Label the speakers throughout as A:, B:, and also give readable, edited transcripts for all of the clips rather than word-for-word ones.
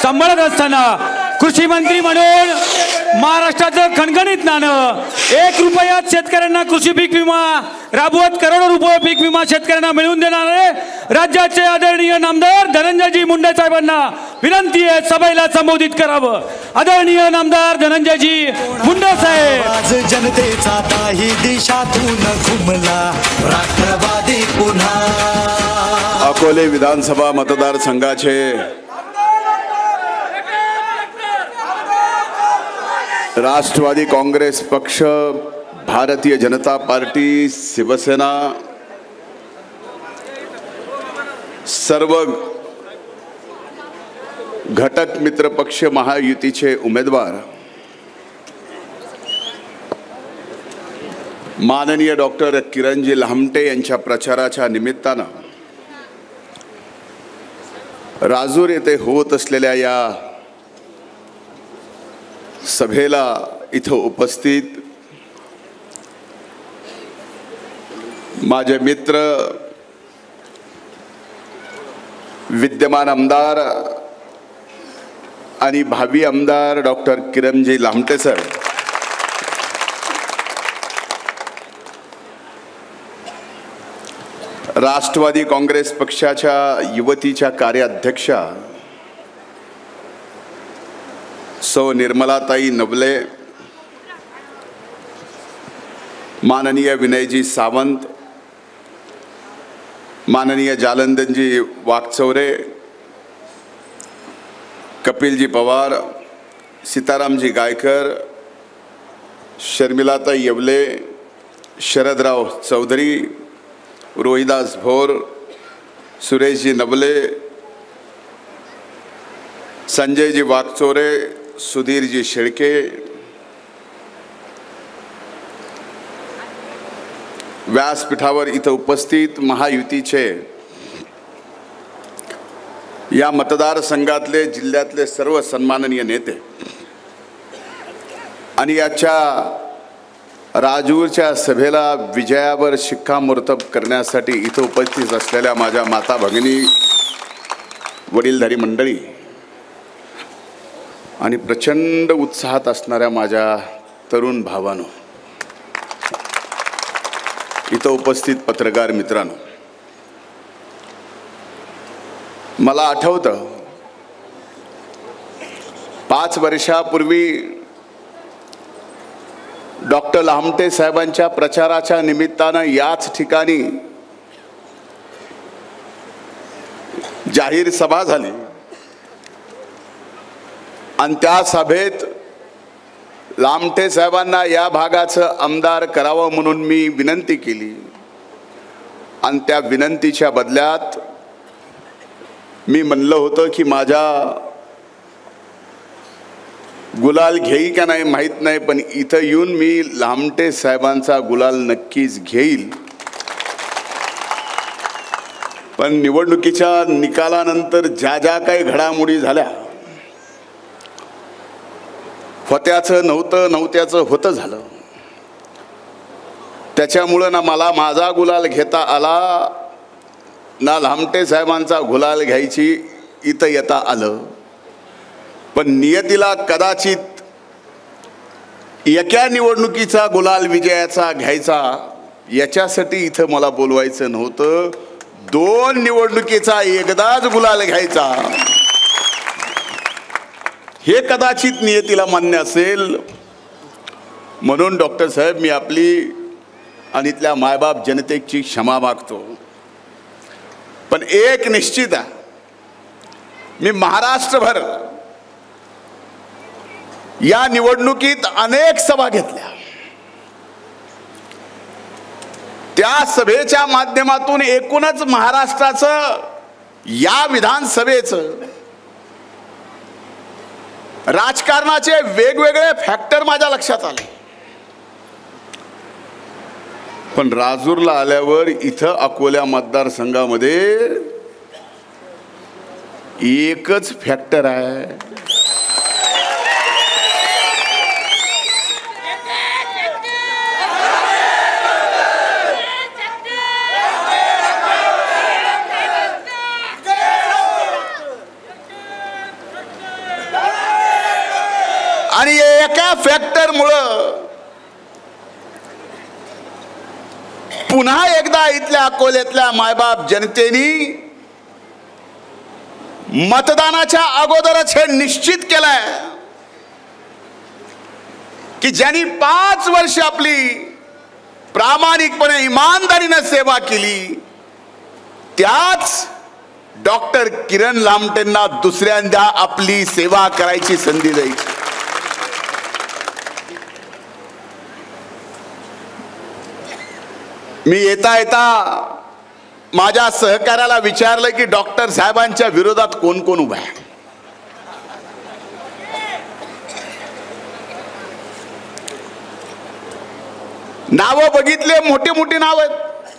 A: सांभाळत असताना कृषी मंत्री म्हणून महाराष्ट्राचं खणखणीत नाणं 1 रुपयात शेतकऱ्यांना कृषी पीक विमा राबवत करोडो रुपये पीक विमा शेतकऱ्यांना मिळवून देणारे राज्याचे आदरणीय नामदार धनंजयजी मुंडे साहेबांना विनंती आहे सभेला संबोधित करावं. आदरणीय नामदार धनंजयजी मुंडे साहेब.
B: आज जनतेचा काही दिशातून घुमला राष्ट्रवादी पुन्हा.
C: अकोले विधानसभा मतदारसंघाचे राष्ट्रवादी काँग्रेस पक्ष, भारतीय जनता पार्टी, शिवसेना सर्व घटक मित्र पक्ष महायुतीचे उमेदवार माननीय डॉक्टर किरणजी लहामटे यांच्या प्रचाराच्या निमित्तानं राजूर येथे होत असलेल्या या सभेला इथं उपस्थित माझे मित्र विद्यमान आमदार आणि भावी आमदार डॉक्टर किरणजी लहामटे सर, राष्ट्रवादी काँग्रेस पक्षाच्या युवतीच्या कार्याध्यक्षा सौ निर्मलाताई नवले, माननीय विनयजी सावंत, माननीय जालंधरजी वाकचौरे, कपिलजी पवार, सीतारामजी गायकर, शर्मिलाताई येवले, शरदराव चौधरी, रोहिदास भोर, सुरेशजी नवले, संजयजी वाकचौरे, सुधीरजी शेळके, व्यासपीठावर इथं उपस्थित महायुतीचे या मतदारसंघातले जिल्ह्यातले सर्व सन्माननीय नेते आणि याच्या राजूरच्या सभेला विजयावर शिक्कामोर्तब करण्यासाठी इथं उपस्थित असलेल्या माझ्या माता भगिनी, वडीलधारी मंडळी आणि प्रचंड उत्साहात असणाऱ्या माझ्या तरुण भावांनो, इथं उपस्थित पत्रकार मित्रांनो, मला आठवतं 5 वर्षापूर्वी डॉक्टर लहामटे साहेबांच्या प्रचाराच्या निमित्तानं याच ठिकाणी जाहीर सभा झाली आणि त्या सभेत लहामटे साहेबांना या भागाचं आमदार करावं म्हणून मी विनंती केली आणि त्या विनंतीच्या बदल्यात मी म्हणलं होतं की माझा गुलाल घेई का नाही माहीत नाही, पण इथं येऊन मी लहामटे साहेबांचा गुलाल नक्कीच घेईल. पण निवडणुकीच्या निकालानंतर ज्या ज्या काही घडामोडी झाल्या, होत्याचं नव्हतं, नव्हत्याचं होतं झालं, त्याच्यामुळं ना मला माझा गुलाल घेता आला ना लहामटे साहेबांचा गुलाल घ्यायची इथं येता आलं. पण नियतीला कदाचित एका निवडणुकीचा गुलाल विजयाचा घ्यायचा याच्यासाठी इथं मला बोलवायचं नव्हतं, 2 निवडणुकीचा एकदाच गुलाल घ्यायचा हे कदाचित नियतीला मान्य असेल. म्हणून डॉक्टर साहेब, मी आपली आणि इथल्या मायबाप जनतेची क्षमा मागतो. पण एक निश्चित आहे, मी महाराष्ट्रभर या निवडणुकीत अनेक सभा घेतल्या. त्या सभेच्या माध्यमातून एकूणच महाराष्ट्राचं या विधानसभेचं राजकारणाचे वेगवेगळे फॅक्टर माझ्या लक्षात आले. पण राजूरला आल्यावर इथं अकोल्या मतदारसंघामध्ये एकच फॅक्टर आहे, आणि एका फॅक्टरमुळं पुन्हा एकदा इथल्या अकोल्यातल्या मायबाप जनतेनी मतदानाच्या अगोदरच हे निश्चित केलंय की ज्यांनी 5 वर्ष आपली प्रामाणिकपणे इमानदारीने सेवा केली त्याच डॉक्टर किरण लामटेंना दुसऱ्यांदा आपली सेवा करायची संधी द्यायची. मी येता येता माझ्या सहकार्याला विचारलं की डॉक्टर साहेबांच्या विरोधात कोण कोण उभा आहे. नावं बघितले, मोठी मोठी नाव आहेत.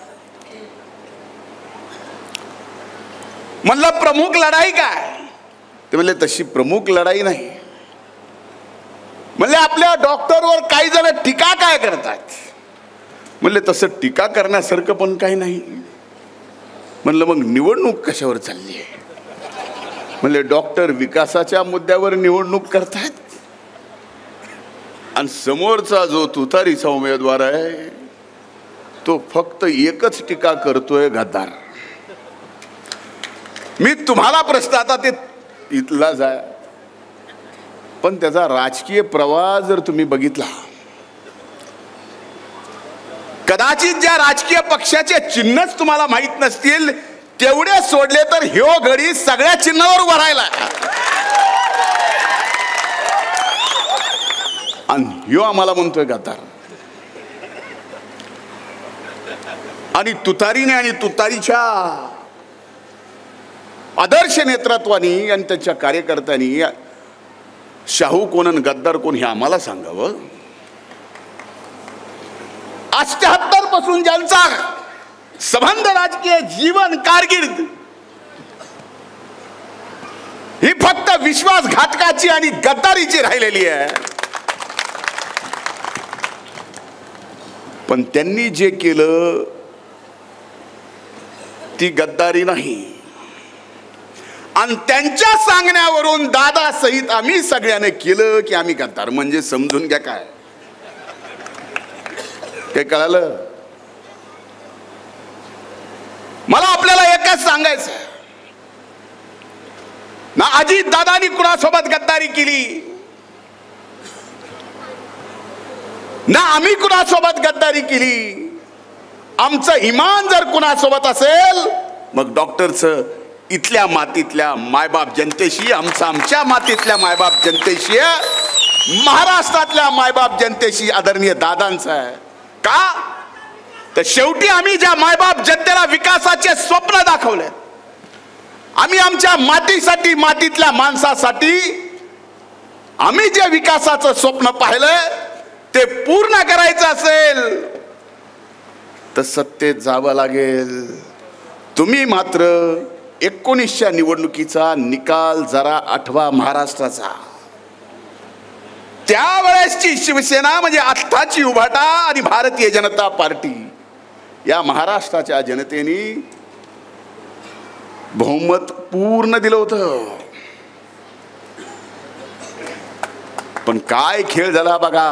C: म्हणलं प्रमुख लढाई काय? ते म्हणले तशी प्रमुख लढाई नाही. म्हणले आपल्या डॉक्टरवर काही जण टीका काय करतात. म्हणले तसं टीका करण्यासारखं पण काही नाही. म्हणलं मग निवडणूक कशावर चालली आहे. म्हणले डॉक्टर विकासाच्या मुद्द्यावर निवडणूक करतात आणि समोरचा जो तुतारीचा उमेदवार आहे तो फक्त एकच टीका करतोय, गद्दार. मी तुम्हाला प्रश्न आता ते इथलाच आहे पण त्याचा राजकीय प्रवाह जर तुम्ही बघितला, कदाचित ज्या राजकीय पक्षाचे चिन्हच तुम्हाला माहित नसतील तेवढे सोडले तर ह्यो गडी सगळ्या चिन्हावर उभा राहिला आणि ह्यो आम्हाला म्हणतोय गद्दार. आणि तुतारीने आणि तुतारीच्या आदर्श नेतृत्वानी आणि त्यांच्या कार्यकर्त्यांनी शाहू कोण आणि गद्दार कोण हे आम्हाला सांगावं. 78 पासून ज्यांचा संबंध राजकीय जीवन कारकीर्द ही फक्त विश्वासघातकाची आणि गद्दारीची राहिलेली आहे. पण त्यांनी जे केलं ती गद्दारी नाही आणि त्यांच्या सांगण्यावरून दादा सहित आम्ही सगळ्यांनी केलं की आम्ही गद्दार. म्हणजे समजून घ्या काय हे कळालं. मला आपल्याला एकच सांगायचं ना, अजित दादानी कुणासोबत गद्दारी केली ना आम्ही कुणासोबत गद्दारी केली. आमचं इमान जर कुणासोबत असेल मग डॉक्टरचं इथल्या मातीतल्या मायबाप जनतेशी, आमच्या मातीतल्या मायबाप जनतेशी, महाराष्ट्रातल्या मायबाप जनतेशी आदरणीय दादांचं आहे. का तर शेवटी आम्ही ज्या मायबाप जनतेला विकासाचे स्वप्न दाखवले, आम्ही आमच्या मातीसाठी, मातीतल्या माणसासाठी आम्ही जे विकासाचं स्वप्न पाहिलं ते पूर्ण करायचं असेल तर सत्तेत जावं लागेल. तुम्ही मात्र 19च्या निवडणुकीचा निकाल जरा आठवा महाराष्ट्राचा. त्यावेळेसची शिवसेना म्हणजे आत्ताची उभाटा आणि भारतीय जनता पार्टी या महाराष्ट्राच्या जनतेने बहुमत पूर्ण दिलं होतं. पण काय खेळ झाला बघा.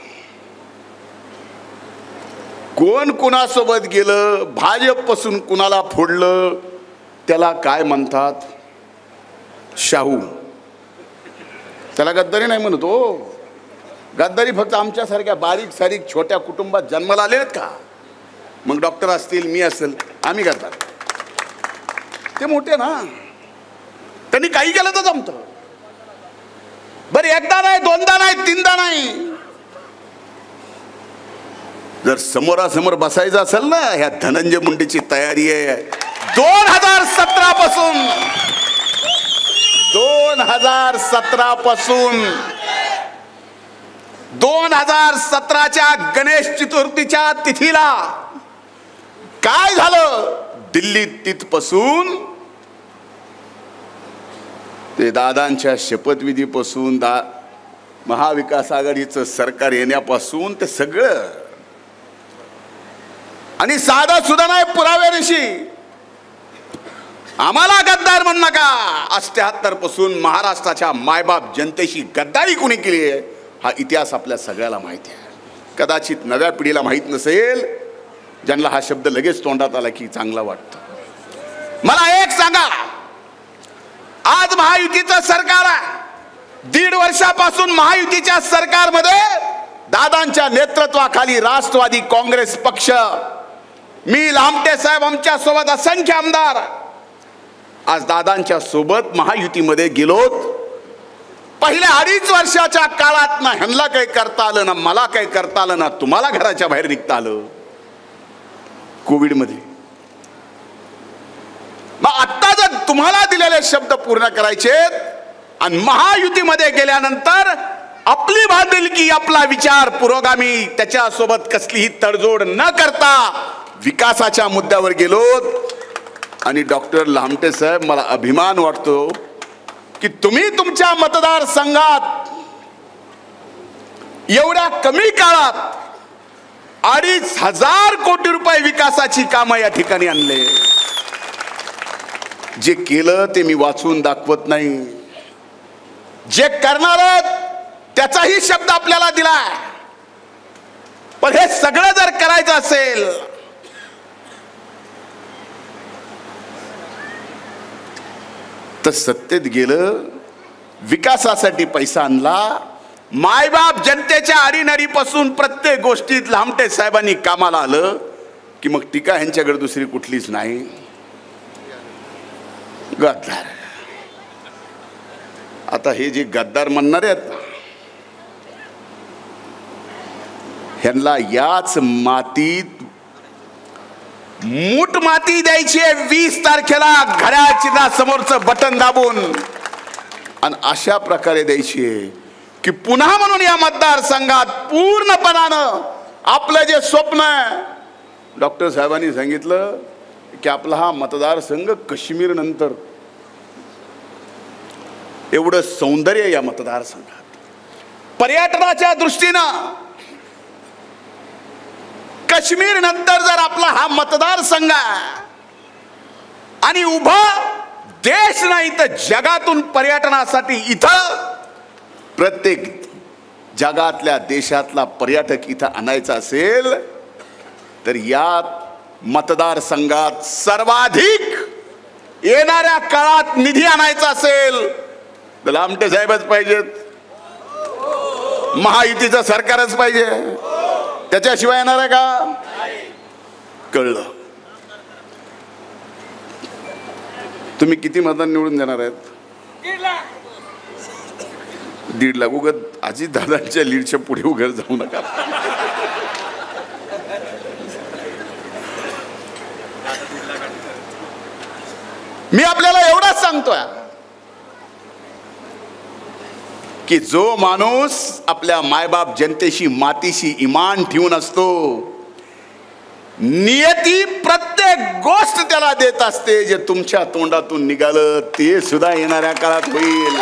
C: कोण कुणासोबत गेलं, भाजप पासून कुणाला फोडलं, त्याला काय म्हणतात, शाहू. त्याला गद्दारी नाही म्हणत हो. गद्दारी फक्त आमच्यासारख्या बारीक सारीक छोट्या कुटुंबात जन्माला आले आहेत का. मग डॉक्टर असतील, मी असेल, आम्ही गद्दार. ते मोठे ना, त्यांनी काही केलं तर जमतं. बरं एकदा नाही, दोनदा नाही, तीनदा नाही. जर समोरासमोर बसायचं असेल ना, ह्या धनंजय मुंडेची तयारी आहे 2017 पासून. 2017 पासून 2017च्या गणेश चतुर्थीच्या तिथीला काय झालं दिल्लीत, तिथपासून ते दादांच्या शपथविधीपासून महाविकास आघाडीचं सरकार येण्यापासून ते सगळं. आणि साधा सुद्धा नाही पुराव्यानिशी आम्हाला गद्दार म्हणू नका. 78 पासून महाराष्ट्राच्या मायबाप जनतेशी गद्दारी कोणी केली आहे हा इतिहास आपल्या सगळ्याला माहिती आहे. कदाचित नव्या पिढीला माहीत नसेल, ज्यांना हा शब्द लगेच तोंडात आला की चांगला वाटतं. मला एक सांगा, आज महायुतीचं सरकार आहे. 1.5 वर्षापासून महायुतीच्या सरकारमध्ये दादांच्या नेतृत्वाखाली राष्ट्रवादी काँग्रेस पक्ष, मी लामटे साहेब, आमच्या सोबत असंख्य आमदार आज दादांच्या सोबत महायुतीमध्ये गेलोत. पहिल्या 2.5 वर्षाच्या काळात ना ह्यांना काही करता आलं, ना मला काही करता आलं, ना तुम्हाला घराच्या बाहेर निघता आलं. कोविडमध्ये मग आता जर तुम्हाला दिलेले शब्द पूर्ण करायचे आणि महायुतीमध्ये गेल्यानंतर आपली बांधिलकी, आपला विचार पुरोगामी, त्याच्यासोबत कसलीही तडजोड न करता विकासाच्या मुद्द्यावर गेलोत. आणि डॉक्टर लामटे साहेब, मला अभिमान वाटतो की तुम्ही तुमच्या मतदारसंघात एवढ्या कमी काळात 2,500 कोटी रुपये विकासाची कामं या ठिकाणी आणले. जे केलं ते मी वाचून दाखवत नाही, जे करणार त्याचाही शब्द आपल्याला दिलाय. पण हे सगळं जर करायचं असेल तर सत्तेत गेलं, विकासासाठी पैसा आणला, मायबाप जनतेच्या अडीनडीपासून प्रत्येक गोष्टीत लामटे साहेबांनी कामाला आलं की मग टीका ह्यांच्याकडे दुसरी कुठलीच नाही. गद्दार. आता हे जे गद्दार म्हणणारे आहेत ह्यांना याच मातीत मूठ माती द्यायची आहे 20 तारखेला घड्याळ चिन्हासमोरचं बटन दाबून, आणि अशा प्रकारे द्यायची आहे की पुन्हा म्हणून या मतदारसंघात पूर्णपणानं आपलं जे स्वप्न आहे, डॉक्टर साहेबांनी सांगितलं की आपला हा मतदारसंघ काश्मीर नंतर एवढं सौंदर्य या मतदारसंघात, पर्यटनाच्या दृष्टीनं काश्मीर नंतर जर आपला हा मतदारसंघ आहे आणि उभा देश नाही तर जगातून पर्यटनासाठी इथं प्रत्येक जगातल्या देशातला पर्यटक इथं आणायचा असेल तर या मतदारसंघात सर्वाधिक येणाऱ्या काळात निधी आणायचा असेल तर लामटे साहेबच पाहिजेत, महायुतीचं सरकारच पाहिजे, त्याच्याशिवाय येणार आहे का? कळलं. तुम्ही किती मतदान निवडून देणार आहेत? 1.5 लाख. उगत अजित दादांच्या लीडच्या पुढे उघड जाऊ नका. मी आपल्याला एवढंच सांगतोय की जो माणूस आपल्या मायबाप जनतेशी मातीशी इमान ठेवून असतो, नियती प्रत्येक गोष्ट त्याला देत असते. जे तुमच्या तोंडातून निघालं ते सुद्धा येणाऱ्या काळात होईल.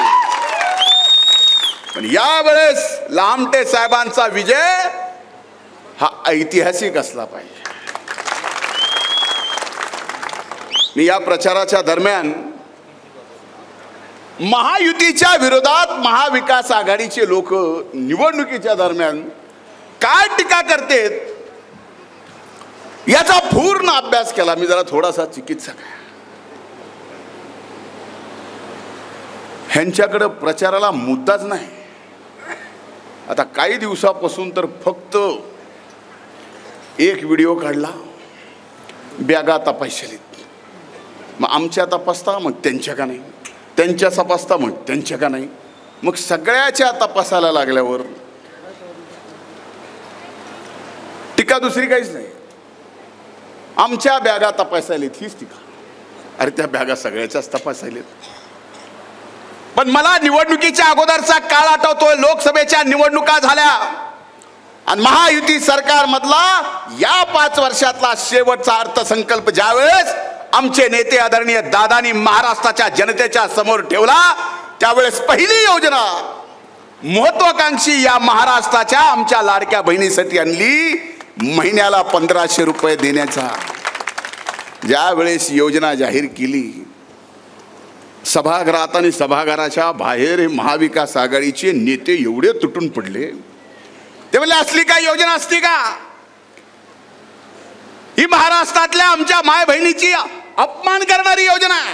C: पण यावेळेस लामटे साहेबांचा विजय हा ऐतिहासिक असला पाहिजे. मी या प्रचाराच्या दरम्यान महायुतीच्या विरोधात महाविकास आघाडीचे लोक निवडणुकीच्या दरम्यान काय टीका करतात याचा पूर्ण अभ्यास केला. मी जरा थोडासा चिकित्सक आहे. ह्यांच्याकडे प्रचाराला मुद्दाच नाही. आता काही दिवसापासून तर फक्त एक व्हिडिओ काढला, बॅगा तपासलेत. मग आमच्या तपासता, मग त्यांच्या का नाही, त्यांच्या तपासता, मग त्यांच्या का नाही. मग सगळ्याच्या तपासायला लागल्यावर टीका दुसरी काहीच नाही. आमच्या बॅगा तपासायलेत हीच टीका. अरे त्या बॅगा सगळ्याच्याच तपासायलेत. पण मला निवडणुकीच्या अगोदरचा काळ आठवतोय. लोकसभेच्या निवडणुका झाल्या आणि महायुती सरकार मधला या 5 वर्षातला शेवटचा अर्थसंकल्प ज्यावेळेस आमचे नेते आदरणीय दादांनी महाराष्ट्राच्या जनतेच्या समोर ठेवला, त्यावेळेस पहिली योजना महत्वाकांक्षी या महाराष्ट्राच्या आमच्या लाडक्या बहिणीसाठी आणली, महिन्याला 1500 रुपये देण्याचा. ज्यावेळेस योजना जाहीर केली सभागृहात आणि सभागृहाच्या बाहेर हे महाविकास आघाडीचे नेते एवढे तुटून पडले. ते म्हणले असली काय योजना असती का? ही महाराष्ट्रातल्या आमच्या माय बहिणीची अपमान करणारी योजना आहे.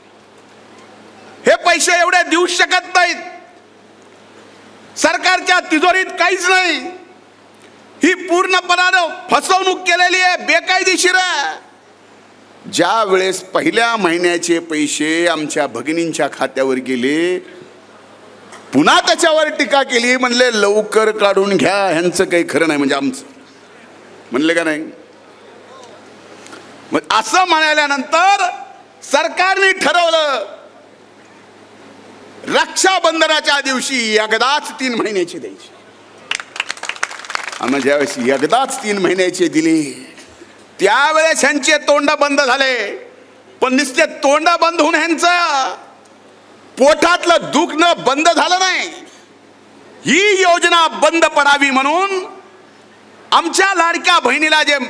C: हे पैसे एवढे देऊ शकत नाहीत. सरकारच्या तिजोरीत काहीच नाही. ही पूर्णपणाने फसवणूक केलेली आहे, बेकायदेशीर आहे. ज्या वेळेस पहिल्या महिन्याचे पैसे आमच्या भगिनींच्या खात्यावर गेले, पुन्हा त्याच्यावर टीका केली. म्हणले लवकर काढून घ्या, ह्यांचं काही खरं नाही. म्हणजे आमचं म्हणले का नाही? मग असं म्हणाल्यानंतर सरकारने ठरवलं रक्षाबंधनाच्या दिवशी एकदाच 3 महिन्याची द्यायची. आणि ज्यावेळेस एकदाच 3 महिन्याचे दिली त्यावेळेस ह्यांचे तोंड बंद झाले. पण नुसते तोंड बंद होऊन ह्यांचं पोटातलं दुखणं बंद झालं नाही. ही योजना बंद पडावी म्हणून आमच्या लाडक्या बहिणीला जे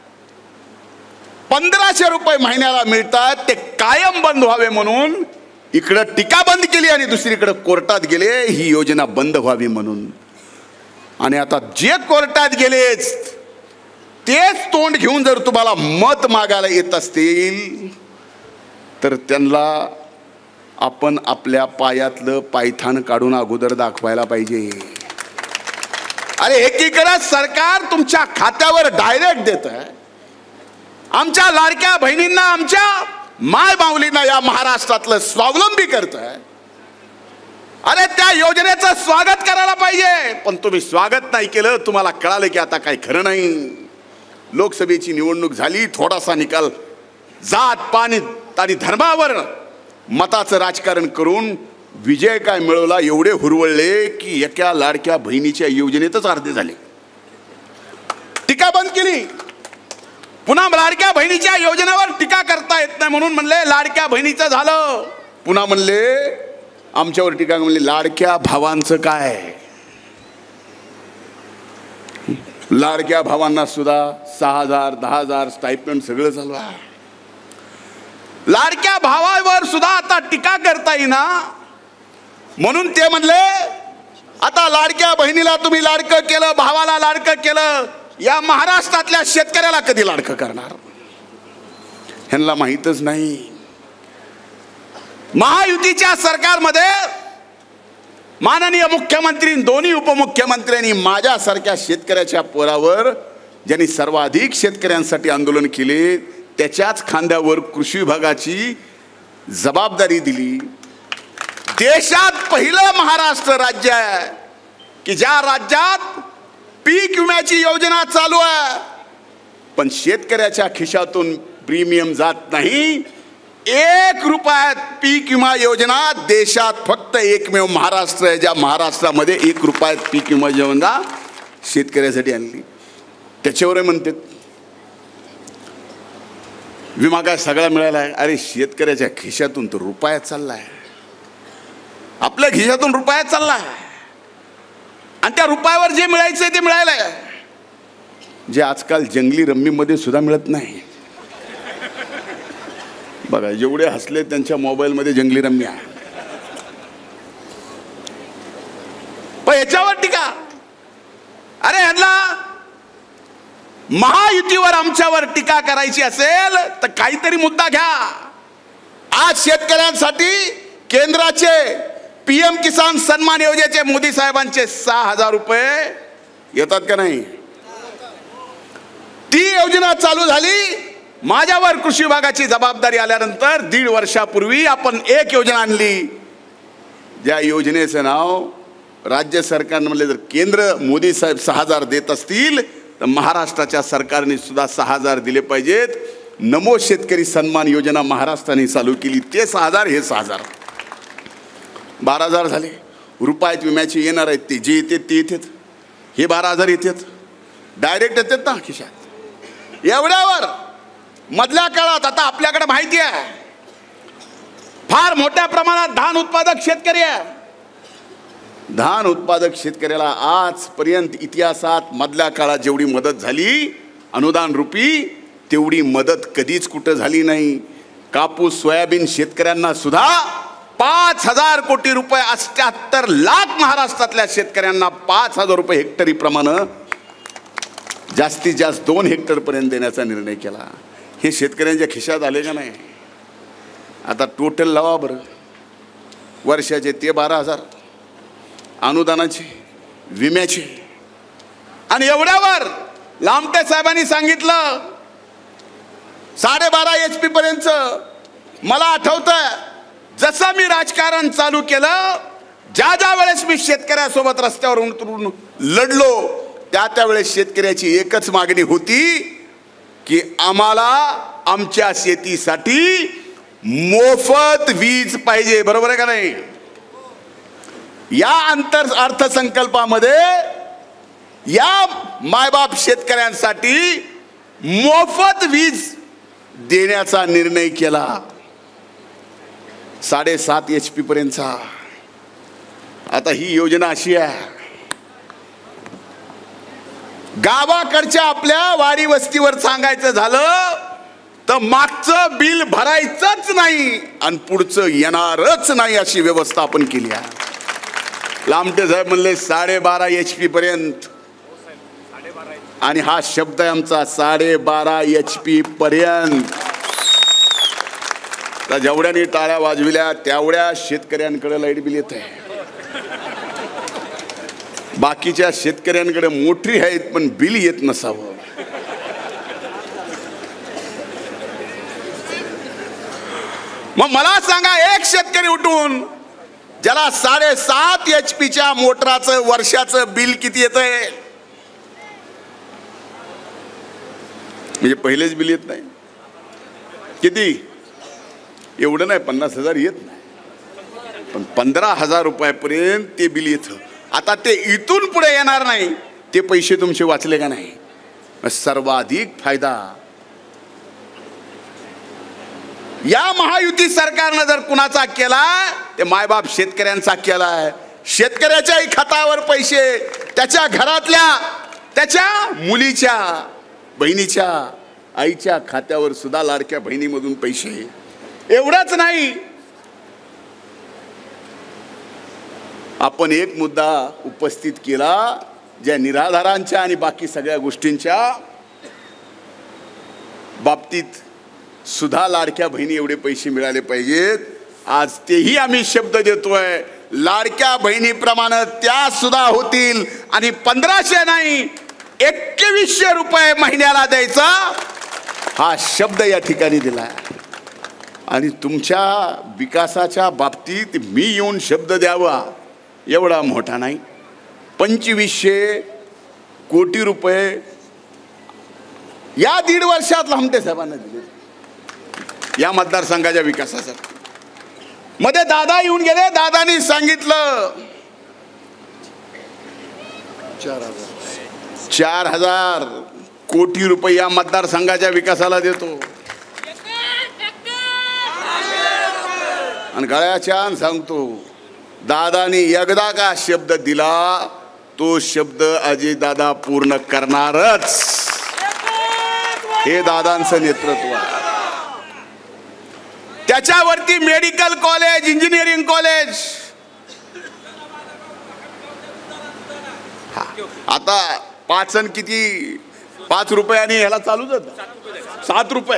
C: 1500 रुपये महिन्याला मिळतात ते कायम बंद व्हावे म्हणून इकडं टीका बंद केली आणि दुसरीकडे कोर्टात गेले ही योजना बंद व्हावी म्हणून. आणि आता जे कोर्टात गेलेच तेच तोंड घेऊन जर तुम्हाला मत मागायला येत असतील तर त्यांना आपण आपल्या पायातलं पायथान काढून अगोदर दाखवायला पाहिजे. अरे एकीकडे सरकार तुमच्या खात्यावर डायरेक्ट देत आहे. आमच्या लाडक्या बहिणींना, आमच्या माय माऊलींना या महाराष्ट्रातलं स्वावलंबी करत आहे. अरे त्या योजनेचं स्वागत करायला पाहिजे. पण तुम्ही स्वागत नाही केलं. तुम्हाला कळालं की आता काही खरं नाही. लोकसभेची निवडणूक झाली, थोडासा निकाल जात पाणी आणि धर्मावर मताचं राजकारण करून विजय काय मिळवला. एवढे हुरवळले की एका लाडक्या बहिणीच्या योजनेतच अर्धे झाले. टीका बंद केली. पुन्हा लाडक्या बहिणीच्या योजनेवर टीका करता येत नाही म्हणून म्हणले लाडक्या बहिणीचं झालं. पुन्हा म्हणले आमच्यावर टीका, म्हणले लाडक्या भावांचं काय? लाडक्या भावांना सुद्धा 6,000 10,000 स्टायपेंड सगळं चालू आहे. लाडक्या भावावर सुद्धा आता टीका करता येईना म्हणून ते म्हणले आता लाडक्या बहिणीला तुम्ही लाडकं केलं, भावाला लाडकं केलं, या महाराष्ट्रातल्या शेतकऱ्याला कधी लाडकं करणार? ह्यांना माहीतच नाही. महायुतीच्या सरकारमध्ये माननीय मुख्यमंत्री, दोन्ही उपमुख्यमंत्र्यांनी माझ्यासारख्या शेतकऱ्याच्या पोरावर, ज्यांनी सर्वाधिक शेतकऱ्यांसाठी आंदोलन केले, त्याच्याच खांद्यावर कृषी विभागाची जबाबदारी दिली. देशात पहिलं महाराष्ट्र राज्य आहे की ज्या राज्यात पीक विम्याची योजना चालू आहे पण शेतकऱ्याच्या खिशातून प्रीमियम जात नाही. 1 रुपयात पीक विमा योजना देशात फक्त एकमेव महाराष्ट्र आहे ज्या महाराष्ट्रामध्ये 1 रुपयात पीक विमा योजना शेतकऱ्यासाठी आणली. त्याच्यावर म्हणतात विमा काय सगळा मिळाला आहे. अरे शेतकऱ्याच्या खिशातून तो रुपया चाललाय, आपल्या खिशातून रुपया चाललाय आणि त्या रुपयावर जे मिळायचंय ते मिळालंय, जे आजकाल जंगली रम्मीमध्ये सुद्धा मिळत नाही. बघा जेवढे हसले त्यांच्या मोबाईलमध्ये जंगली रम्मी आहे. पण याच्यावर टीका. अरे ह्यांना महायुतीवर आमच्यावर टीका करायची असेल तर काहीतरी मुद्दा घ्या. आज शेतकऱ्यांसाठी केंद्राचे PM किसान सन्मान योजनेचे मोदी साहेबांचे 6,000 रुपये येतात का नाही? ती योजना चालू झाली. माझ्यावर कृषी विभागाची जबाबदारी आल्यानंतर 1.5 वर्षापूर्वी आपण एक योजना आणली ज्या योजनेचं नाव राज्य सरकारने म्हणले जर केंद्र मोदी साहेब 6,000 देत असतील तर महाराष्ट्राच्या सरकारने सुद्धा 6,000 दिले पाहिजेत. नमो शेतकरी सन्मान योजना महाराष्ट्राने चालू केली. ते 6,000 हे 6,000 12,000 झाले. रुपयात विम्याचे येणार आहेत ते जे येतात ते येतात. हे 12,000 येतात डायरेक्ट येतात ना खिशात. एवढ्यावर मधल्या काळात आता आपल्याकडे माहिती आहे फार मोठ्या प्रमाणात धान उत्पादक शेतकरी आहे. धान उत्पादक शेतकऱ्याला आजपर्यंत इतिहासात मधल्या काळात जेवढी मदत झाली अनुदान रूपी तेवढी मदत कधीच कुठं झाली नाही. कापूस सोयाबीन शेतकऱ्यांना सुद्धा 5,000 कोटी रुपये, 78 लाख महाराष्ट्रातल्या शेतकऱ्यांना 5,000 रुपये हेक्टरी प्रमाणे जास्तीत जास्त 2 हेक्टर पर्यंत देण्याचा निर्णय केला. हे शेतकऱ्यांच्या खिशात आले का नाही? आता टोटल लावा बरं, वर्षाचे ते 12,000 अनुदानाचे, विम्याचे. आणि एवढ्यावर लामटे साहेबांनी सांगितलं 12.5 HP पर्यंत. मला आठवतं जसं मी राजकारण चालू केलं, ज्या वेळेस मी शेतकऱ्यासोबत रस्त्यावर उतरून लढलो, त्यावेळेस शेतकऱ्याची एकच मागणी होती की आम्हाला आमच्या शेतीसाठी मोफत वीज पाहिजे. बरोबर आहे का नाही? या अर्थसंकल्पामध्ये या मायबाप शेतकऱ्यांसाठी मोफत वीज देण्याचा निर्णय केला 7.5 HP पर्यंतचा. आता ही योजना अशी आहे, गावाकडच्या आपल्या वाडी वस्तीवर सांगायचं झालं तर मागचं बिल भरायचंच नाही आणि पुढचं येणारच नाही अशी व्यवस्था आपण केली आहे. लामटे साहेब म्हणले 12.5 HP पर्यंत, आणि हा शब्द आहे आमचा 12.5 HP पर्यंत. तर जेवढ्यानी टाळ्या वाजविल्या तेवढ्या शेतकऱ्यांकडे लाईट बिल येत आहे. बाकीच्या शेतकऱ्यांकडे मोटरी आहेत पण बिल येत नसावं. मग मला सांगा, एक शेतकरी उठून ज्याला 7.5 HPच्या मोटराचं वर्षाचं बिल किती येतंय? म्हणजे पहिलेच बिल येत नाही. किती? एवढं नाही, 50,000 येत नाही, पण 15,000 रुपयापर्यंत ते बिल येतं. आता ते इथून पुढे येणार नाही. ते पैसे तुमचे वाचले का नाही? सर्वाधिक फायदा या महायुती सरकारनं जर कुणाचा केला ते मायबाप शेतकऱ्यांचा केलाय. शेतकऱ्याच्याही खात्यावर पैसे, त्याच्या घरातल्या, त्याच्या मुलीच्या, बहिणीच्या, आईच्या खात्यावर सुद्धा लाडक्या बहिणीमधून पैसे. एवढंच नाही, आपण एक मुद्दा उपस्थित केला, ज्या निराधारांच्या आणि बाकी सगळ्या गोष्टींच्या बाबतीत सुद्धा लाडक्या बहिणी एवढे पैसे मिळाले पाहिजेत. आज तेही आम्ही शब्द देतोय, लाडक्या बहिणीप्रमाणे त्या सुद्धा होतील. आणि 1,500 नाही, 2,100 रुपये महिन्याला द्यायचा हा शब्द या ठिकाणी दिला. आणि तुमच्या विकासाच्या बाबतीत मी येऊन शब्द द्यावा एवढा मोठा नाही. 2,500 कोटी रुपये या 1.5 वर्षात लामटे साहेबांना दिले या मतदारसंघाच्या विकासासाठी. मध्ये दादा येऊन गेले, दादानी सांगितलं 4,000 कोटी रुपये या मतदारसंघाच्या विकासाला देतो. आणि गळ्याच्या सांगतो, दादानी एकदा का शब्द दिला तो शब्द अजय दादा पूर्ण करणारच. हे दादांचं नेतृत्व आहे. त्याच्यावरती मेडिकल कॉलेज, इंजिनिअरिंग कॉलेज. आता 5 आणि किती 5 रुपयाने ह्याला चालू जात 7 रुपये.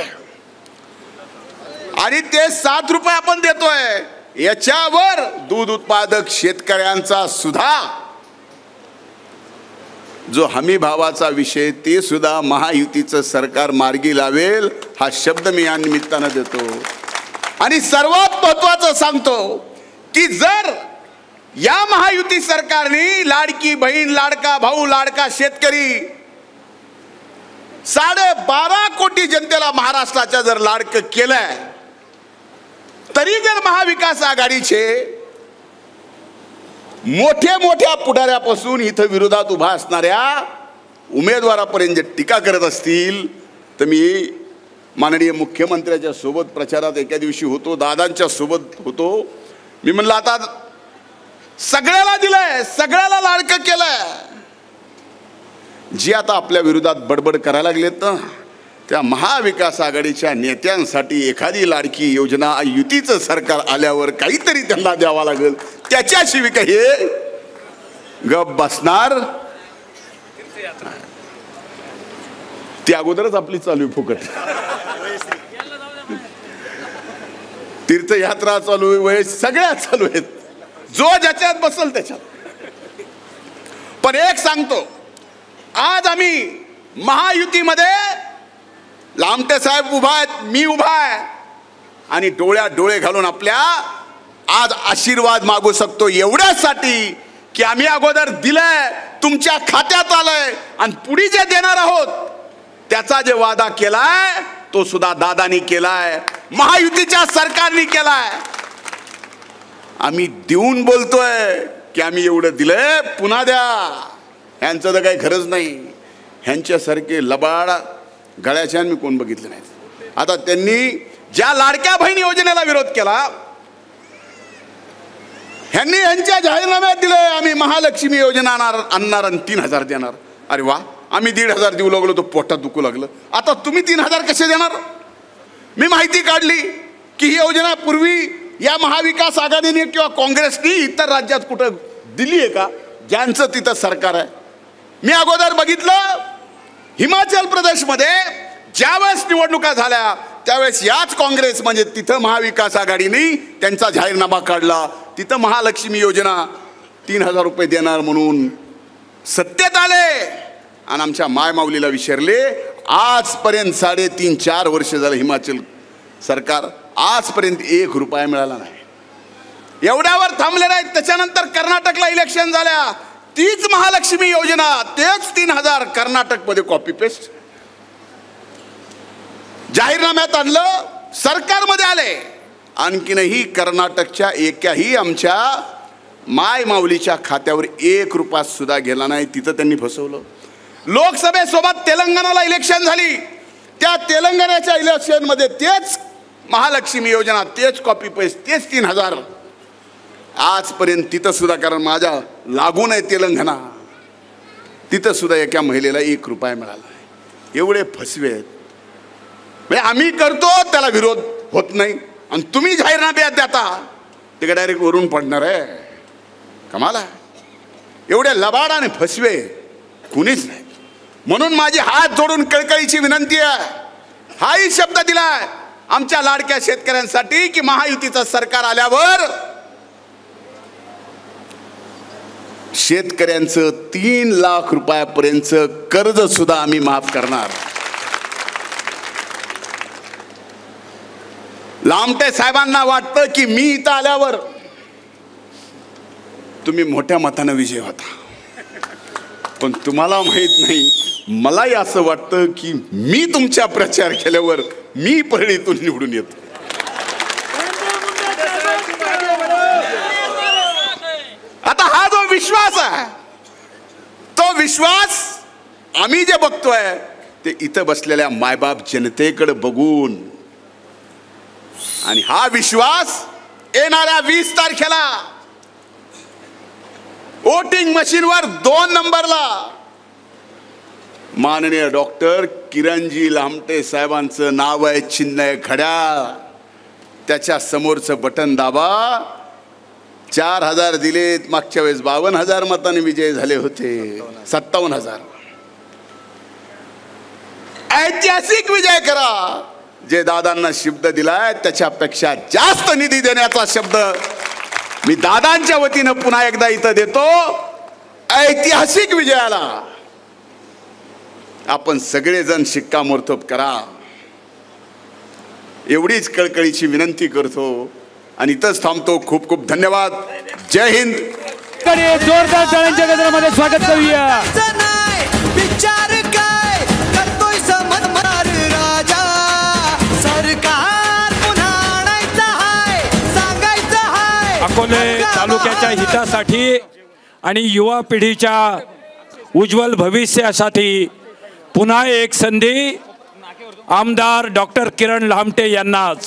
C: आणि ते 7 रुपये आपण देतोय. याच्यावर दूध उत्पादक शेतकऱ्यांचा सुद्धा जो हमी भावाचा विषय ते सुद्धा महायुतीचं सरकार मार्गी लावेल हा शब्द मी या निमित्तानं देतो. आणि सर्वात महत्वाचं सांगतो की जर या महायुती सरकारने लाडकी बहीण, लाडका भाऊ, लाडका शेतकरी 12.5 कोटी जनतेला महाराष्ट्राच्या जर लाडकं केलंय, तरी जर महाविकास आघाडीचे मोठ्या पुढाऱ्यापासून इथं विरोधात उभा असणाऱ्या उमेदवारापर्यंत टीका करत असतील, तर मी माननीय मुख्यमंत्र्याच्या सोबत प्रचारात एका दिवशी होतो, दादांच्या सोबत होतो. मी म्हणलं आता सगळ्याला दिलंय, सगळ्याला लाडकं केलंय. जी आता आपल्या विरोधात बडबड करायला लागलेत ना, त्या महाविकास आघाडीच्या नेत्यांसाठी एखादी लाडकी योजना युतीचं सरकार आल्यावर काहीतरी त्यांना द्यावा लागेल, त्याच्याशिवाय काही हे गप बसणार. ती अगोदरच आपली चालू आहे फुकट. तीर्थयात्रा चालू आहे, वय सगळ्या चालू आहेत, जो ज्याच्यात बसल त्याच्यात. पण एक सांगतो, आज आम्ही महायुतीमध्ये लामटे साहेब उभा आहेत, मी उभा आहे, आणि डोळ्यात डोळे घालून आपल्या आज आशीर्वाद मागू शकतो एवढ्यासाठी की आम्ही अगोदर दिलंय, तुमच्या खात्यात आलंय, आणि पुढे जे देणार आहोत त्याचा जे वादा केलाय तो सुद्धा दादानी केलाय, महायुतीच्या सरकारने केलाय. आम्ही देऊन बोलतोय की आम्ही एवढं दिलंय, पुन्हा द्या. ह्यांचं तर काही खरंच नाही. ह्यांच्यासारखे लबाड गळ्याच्या मी कोण बघितलं नाही. आता त्यांनी ज्या लाडक्या बहीण योजनेला विरोध केला, ह्यांनी ह्यांच्या जाहीरनाम्यात दिलंय आम्ही महालक्ष्मी योजना आणणार आणि 3,000 देणार. अरे वा, आम्ही 1,500 देऊ लागलो तो पोटात दुखू लागलं. आता तुम्ही 3,000 कसे देणार? मी माहिती काढली की ही योजना पूर्वी या महाविकास आघाडीने किंवा काँग्रेसने इतर राज्यात कुठं दिली आहे का, ज्यांचं तिथं सरकार आहे. मी अगोदर बघितलं, हिमाचल प्रदेशमध्ये ज्यावेळेस निवडणुका झाल्या त्यावेळेस याच काँग्रेस म्हणजे तिथं महाविकास आघाडीने त्यांचा जाहीरनामा काढला, तिथं महालक्ष्मी योजना 3,000 रुपये देणार म्हणून सत्तेत आले, आणि आमच्या मायमाऊलीला विसरले. आजपर्यंत 3.5-4 वर्ष झालं हिमाचल सरकार, आजपर्यंत 1 रुपया मिळाला नाही. एवढ्यावर थांबले नाहीत. त्याच्यानंतर कर्नाटकला इलेक्शन झाल्या, तीच महालक्ष्मी योजना, तेच 3,000 कर्नाटकमध्ये कॉपी पेस्ट जाहीरनाम्यात आणलं, सरकारमध्ये आले. आणखीनही कर्नाटकच्या एकाही आमच्या माय माऊलीच्या खात्यावर 1 रुपया सुद्धा गेला नाही. तिथं त्यांनी फसवलं. लोकसभेसोबत तेलंगणाला इलेक्शन झाली, त्या तेलंगणाच्या इलेक्शनमध्ये तेच महालक्ष्मी योजना, तेच कॉपी पेस्ट, तेच 3,000. आजपर्यंत तिथं सुद्धा, कारण माझ्या लागून आहे तेलंगणा, तिथं सुद्धा एका महिलेला 1 रुपया मिळाला नाही. एवढे फसवे आहेत. म्हणजे आम्ही करतो त्याला विरोध होत नाही, आणि तुम्ही जाहीरनाम्यात देता ते डायरेक्ट वरून पडणार आहे. कमाल आहे. एवढे लबाड आणि फसवे कुणीच नाही. म्हणून माझी हात जोडून कळकळीची विनंती आहे, हाही शब्द दिलाय आमच्या लाडक्या शेतकऱ्यांसाठी की महायुतीचं सरकार आल्यावर शेतकऱ्यांचं 3 लाख रुपयापर्यंतचं कर्ज सुद्धा आम्ही माफ करणार. लामटे साहेबांना वाटतं की मी इथं आल्यावर तुम्ही मोठ्या मतानं विजय होता, पण तुम्हाला माहित नाही, मलाही असं वाटतं की मी तुमच्या प्रचार केल्यावर मी परळीतून निवडून येतो. आता हा जो विश्वास आहे, तो विश्वास आम्ही जे बघतोय ते इथं बसलेल्या मायबाप जनतेकडे बघून, आणि हा विश्वास येणाऱ्या 20 तारखेला वोटिंग मशीनवर 2 नंबरला माननीय डॉक्टर किरणजी लामटे साहेबांचं नाव आहे, चिन्ह आहे घड्याळ, त्याच्या समोरचं बटन दाबा. 4,000 दिलेत, मागच्या वेळेस 52,000 मतांनी विजय झाले होते, 57,000. ऐतिहासिक विजय करा. जे दादांना शब्द दिलाय त्याच्यापेक्षा जास्त निधी देण्याचा शब्द मी दादांच्या वतीनं पुन्हा एकदा इथं देतो. ऐतिहासिक विजयाला आपण सगळेजण शिक्कामोर्तब करा, एवढीच कळकळीची विनंती करतो आणि इथंच थांबतो. खूप खूप धन्यवाद. जय हिंद.
A: जोरदार टाळ्यांच्या गजरामध्ये स्वागत करूया.
B: विचार काय करतोय समजदार राजा, सरकार पुन्हा आणायचं हाय, सांगायचं हाय.
D: अकोले तालुक्याच्या हितासाठी आणि युवा पिढीच्या उज्ज्वल भविष्यासाठी पुन्हा एक संधी आमदार डॉक्टर किरण लामटे यांना